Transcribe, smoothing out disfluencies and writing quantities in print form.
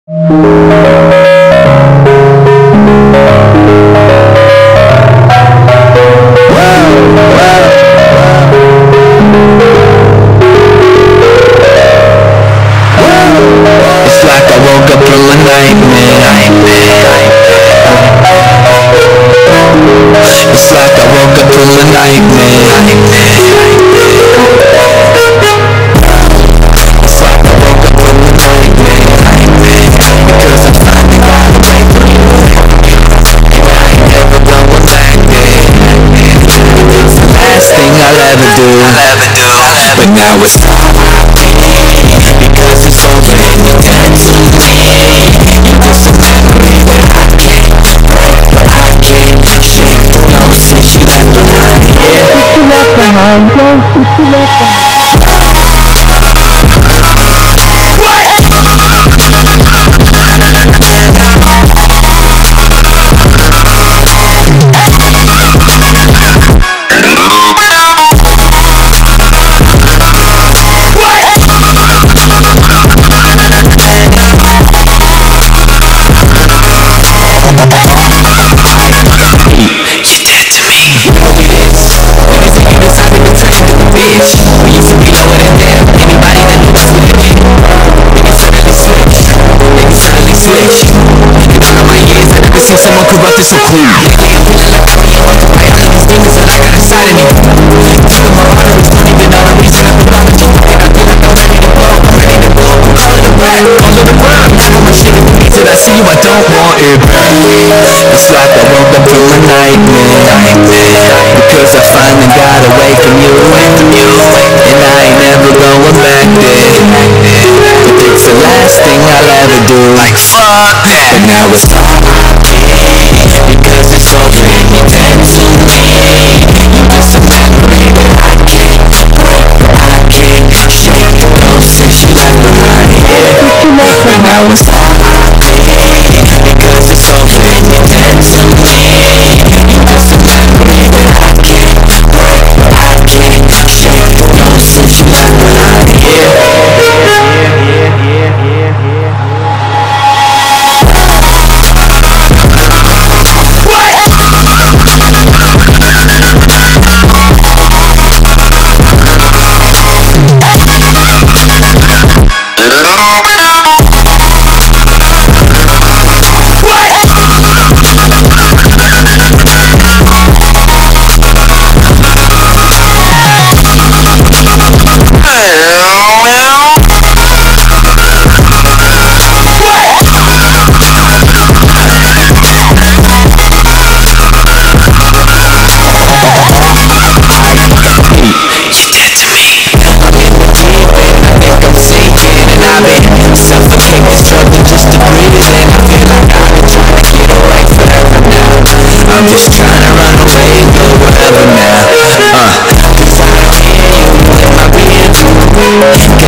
It's like I woke up from a nightmare. It's like I woke up from a nightmare. It's like I woke up from a nightmare. Because I finally got away from you, and I ain't never going back there. It's the last thing I'll ever do. But now it's because it's over and you're dead to me. You're just a memory that I can't break, but I can't shake. No, since you left behind, yeah. Since you left behind, since you left behind. Someone corrupted so clean. Lately I'm feeling like I'm on the way. All of these demons that I got inside of me. Still my arteries don't even know the reason I'm around you. And I feel like I'm ready to blow. I'm ready to blow. I'm calling it back. All of the ground. How much shit it means that I see you, I don't want it back. It's like I woke up from a nightmare. Because I finally got away from you. And I ain't never going back there. But it's the last thing I'll ever do. Like fuck that. But now it's because it's over and you're dead to me. You're just a memory that I can't break, I can't shake. No, since you left behind, yeah. But now it's because it's over and you're dead to me. You're just a memory that I can't break, I can't shake. No, since you left behind, I'm just trying to run away, go wherever now. 'Cause I don't hear you in my rear view.